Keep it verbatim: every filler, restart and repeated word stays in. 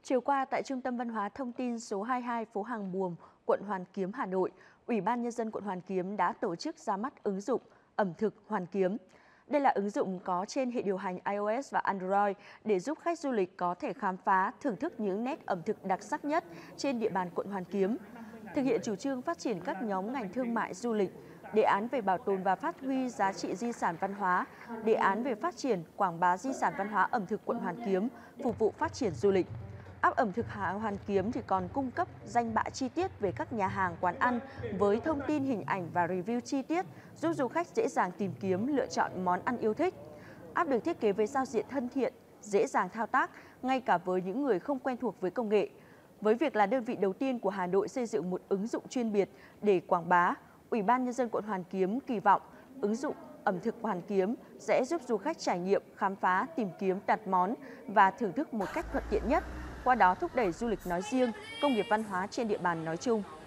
Chiều qua tại Trung tâm Văn hóa Thông tin số hai mươi hai phố Hàng Buồm, quận Hoàn Kiếm, Hà Nội, Ủy ban Nhân dân quận Hoàn Kiếm đã tổ chức ra mắt ứng dụng ẩm thực Hoàn Kiếm. Đây là ứng dụng có trên hệ điều hành iOS và Android để giúp khách du lịch có thể khám phá, thưởng thức những nét ẩm thực đặc sắc nhất trên địa bàn quận Hoàn Kiếm. Thực hiện chủ trương phát triển các nhóm ngành thương mại du lịch, đề án về bảo tồn và phát huy giá trị di sản văn hóa, đề án về phát triển, quảng bá di sản văn hóa ẩm thực quận Hoàn Kiếm, phục vụ phát triển du lịch. App ẩm thực Hoàn Kiếm thì còn cung cấp danh bạ chi tiết về các nhà hàng, quán ăn với thông tin, hình ảnh và review chi tiết, giúp du khách dễ dàng tìm kiếm, lựa chọn món ăn yêu thích. App được thiết kế với giao diện thân thiện, dễ dàng thao tác, ngay cả với những người không quen thuộc với công nghệ. Với việc là đơn vị đầu tiên của Hà Nội xây dựng một ứng dụng chuyên biệt để quảng bá, Ủy ban Nhân dân quận Hoàn Kiếm kỳ vọng ứng dụng ẩm thực Hoàn Kiếm sẽ giúp du khách trải nghiệm, khám phá, tìm kiếm, đặt món và thưởng thức một cách thuận tiện nhất, qua đó thúc đẩy du lịch nói riêng, công nghiệp văn hóa trên địa bàn nói chung.